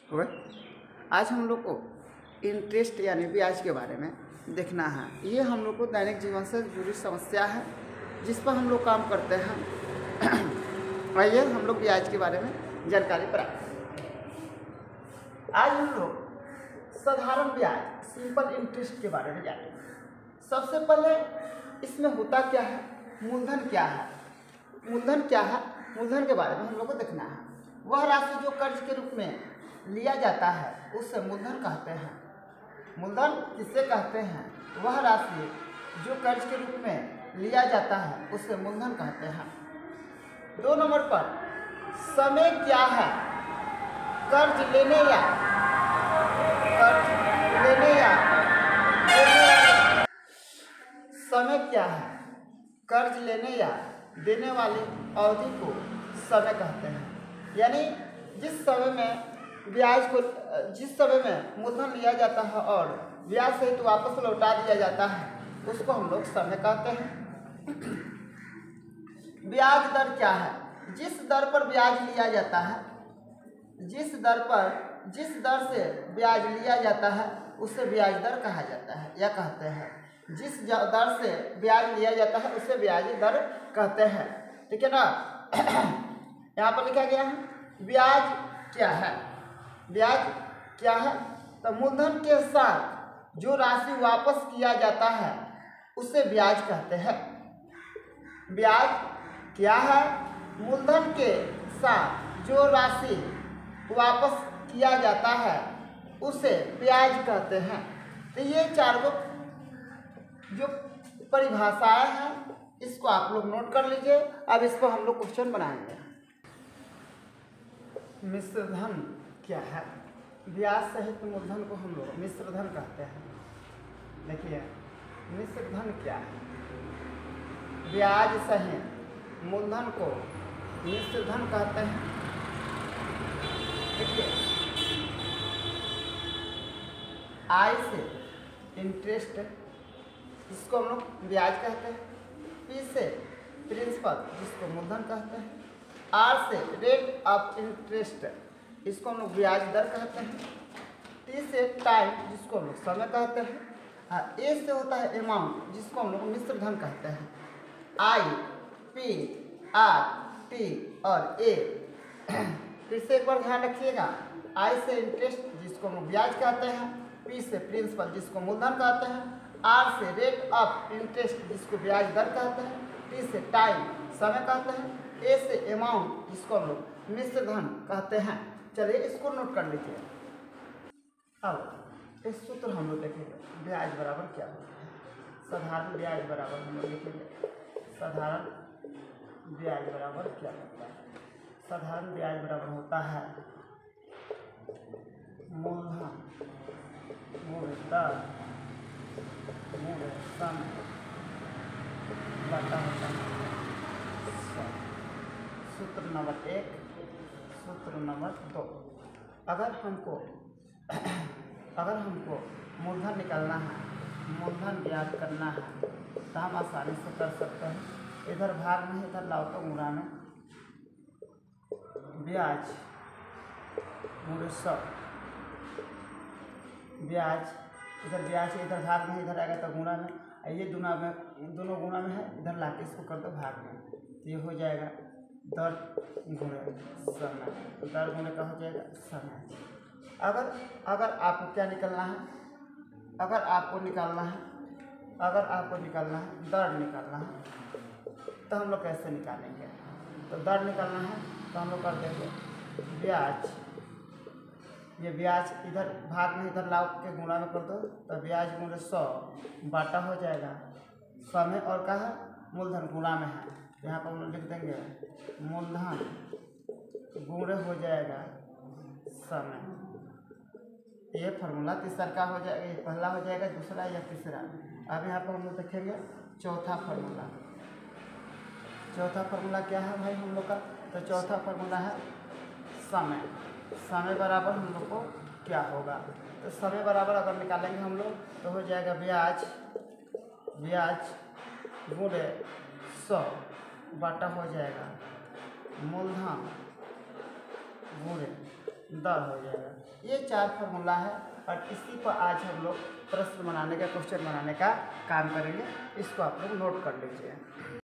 हुए। आज हम लोग को इंटरेस्ट यानी ब्याज के बारे में देखना है। ये हम लोग को दैनिक जीवन से जुड़ी समस्या है जिस पर हम लोग काम करते हैं। आइए हम लोग ब्याज के बारे में जानकारी प्राप्त करें। आज हम लोग साधारण ब्याज, सिंपल इंटरेस्ट के बारे में जानेंगे। सबसे पहले इसमें होता क्या है, मूलधन क्या है। मूलधन क्या है, मूलधन के बारे में हम लोग को देखना है। वह राशि जो कर्ज के रूप में लिया जाता है उससे मूलधन कहते हैं। मूलधन किससे कहते हैं? वह राशि जो कर्ज के रूप में लिया जाता है उससे मूलधन कहते हैं। 2 नंबर पर समय क्या है? कर्ज लेने या समय क्या है? कर्ज लेने या देने वाली अवधि को समय कहते हैं। यानी जिस समय में मूलधन लिया जाता है और ब्याज सहित वापस लौटा दिया जाता है उसको हम लोग समय कहते हैं। ब्याज दर क्या है? जिस दर पर ब्याज लिया जाता है, जिस दर से ब्याज लिया जाता है उसे ब्याज दर कहा जाता है या कहते हैं। जिस दर से ब्याज लिया जाता है उसे ब्याज दर कहते हैं। ठीक है ना। यहाँ पर लिखा गया है ब्याज क्या है। ब्याज क्या है? तो मूलधन के साथ जो राशि वापस किया जाता है उसे ब्याज कहते हैं। ब्याज क्या है? मूलधन के साथ जो राशि वापस किया जाता है उसे ब्याज कहते हैं। तो ये 4 जो परिभाषाएं हैं इसको आप लोग नोट कर लीजिए। अब इस पर हम लोग क्वेश्चन बनाएंगे। मिश्र धन क्या है? ब्याज सहित मूलधन को हम लोग मिश्र धन कहते हैं। देखिए मिश्र धन क्या है? ब्याज सहित मूलधन को मिश्र धन कहते हैं। देखिए आई से इंटरेस्ट इसको हम लोग ब्याज कहते हैं। पी से प्रिंसिपल जिसको मूलधन कहते हैं। आर से रेट ऑफ इंटरेस्ट इसको हम लोग ब्याज दर कहते हैं। टी से टाइम जिसको हम लोग समय कहते हैं। ए से होता है अमाउंट जिसको हम लोग मिश्र धन कहते हैं। आई, पी, आर, टी और ए। फिर से एक बार ध्यान रखिएगा। आई से इंटरेस्ट जिसको हम लोग ब्याज कहते हैं। पी से प्रिंसिपल जिसको मूलधन कहते हैं। आर से रेट ऑफ इंटरेस्ट जिसको ब्याज दर कहते हैं। टी से टाइम समय कहते हैं। ए से अमाउंट जिसको हम लोग मिश्र धन कहते हैं। चलिए इसको नोट कर लीजिए। अब इस सूत्र हम लोग देखेंगे ब्याज बराबर क्या होता है। साधारण ब्याज बराबर हम लोग लिखेंगे साधारण ब्याज बराबर क्या होता है। साधारण ब्याज बराबर होता है मूलधन मूल दर मूल समय बटा होता है। सूत्र नंबर 1, सूत्र नंबर 2। अगर हमको मूलधन निकालना है, मूलधन ज्ञात करना है तो हम आसानी से कर सकते हैं। इधर भाग में इधर लाओ तो गुणा में ब्याज गुणे 100। ब्याज इधर भाग में इधर आएगा तो गुणा में। ये दोनों गुणा में है, इधर लाके इसको कर दो भाग में तो ये हो जाएगा दर गुणे समय। दर गुणे का हो जाएगा समय। अगर आपको क्या निकालना है, अगर आपको निकालना है दर निकालना है तो हम लोग कैसे निकालेंगे? तो दर निकालना है तो हम लोग कर देंगे ब्याज। ये ब्याज इधर भाग में इधर लाओ के गुणा में कर दो तो ब्याज गुणे 100 बाटा हो जाएगा समय। और क्या है? मूलधन गुणा में है। यहाँ पर हम लोग लिख देंगे मूलधन गुणे हो जाएगा समय। ये फार्मूला तीसरा का हो जाएगा। ये पहला हो जाएगा, दूसरा या तीसरा। अब यहाँ पर हम लोग देखेंगे चौथा फार्मूला। चौथा फार्मूला क्या है भाई हम लोग का? तो चौथा फार्मूला है समय। समय बराबर हम लोग को क्या होगा? तो समय बराबर अगर निकालेंगे हम लोग तो हो जाएगा ब्याज गुणे 100 बाटा हो जाएगा मूलधन गुणे दर हो जाएगा। ये 4 फार्मूला है और इसी पर आज हम लोग प्रश्न बनाने का, क्वेश्चन बनाने का काम करेंगे। इसको आप लोग नोट कर लीजिए।